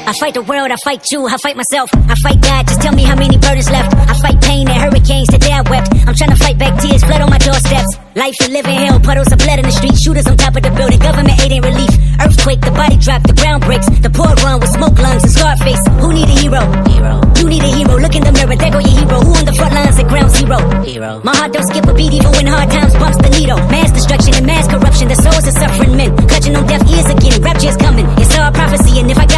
I fight the world, I fight you, I fight myself, I fight God, just tell me how many burdens left. I fight pain and hurricanes, today I wept. I'm trying to fight back tears, blood on my doorsteps. Life and living hell, puddles of blood in the street, shooters on top of the building, government aid ain't relief. Earthquake, the body drop, the ground breaks, the poor run with smoke lungs and scar face. Who need a hero? You need a hero, look in the mirror, there go your hero. Who on the front lines at ground zero? My heart don't skip a beat even when hard times bumps the needle. Mass destruction and mass corruption, the souls of suffering men, clutching on deaf ears again, rapture's coming. It's all prophecy, and if I got